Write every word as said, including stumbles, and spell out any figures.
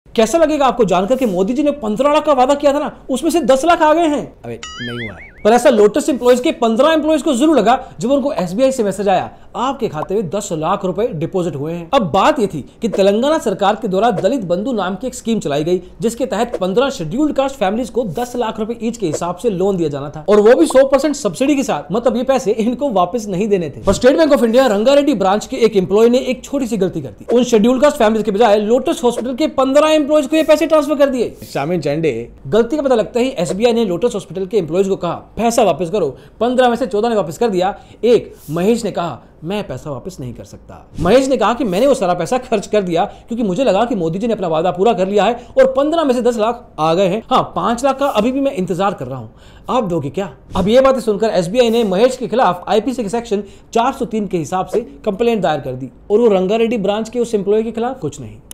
कैसा लगेगा आपको जानकर कि मोदी जी ने पंद्रह लाख का वादा किया था ना, उसमें से दस लाख आ गए हैं। अबे नहीं हुआ है। पर ऐसा लोटस एम्प्लॉइज के पंद्रह एम्प्लॉइज को जरूर लगा जब उनको एसबीआई से मैसेज आया, आपके खाते में दस लाख रुपए डिपॉजिट हुए हैं। अब बात यह थी कि तेलंगाना सरकार के द्वारा दलित बंधु नाम की एक स्कीम चलाई गई, जिसके तहत पंद्रह शेड्यूल्ड कास्ट फैमिलीज को दस लाख रुपए ईच के हिसाब से लोन दिया जाना था, और वो भी सौ परसेंट सब्सिडी के साथ। मतलब ये पैसे इनको वापस नहीं देने थे। पर State Bank of India Rangareddy branch के एक एम्प्लॉय ने एक छोटी सी गलती कर दी। उन शेड्यूल्ड कास्ट फैमिलीज के बजाय लोटस हॉस्पिटल के पंद्रह एम्प्लॉइज को ये पैसे ट्रांसफर कर दिए। शामिल चंडे। गलती का पता लगता ही एसबीआई ने लोटस हॉस्पिटल के एम्प्लॉइज को कहा पैसा वापस करो। पंद्रह में से चौदह ने वापस कर दिया। एक महेश ने कहा मैं पैसा वापस नहीं कर सकता। महेश ने कहा कि मैंने वो सारा पैसा खर्च कर दिया क्योंकि मुझे लगा कि मोदी जी ने अपना वादा पूरा कर लिया है और पंद्रह में से दस लाख आ गए हैं। हाँ, पांच लाख का अभी भी मैं इंतजार कर रहा हूं। आप दोगे क्या? अब ये बातें सुनकर एसबीआई ने महेश के खिलाफ आईपीसी के सेक्शन चार सौ तीन के हिसाब से कंप्लेंट दायर कर दी, और वो रंगारेड्डी ब्रांच के उस एम्प्लॉय के खिलाफ कुछ नहीं।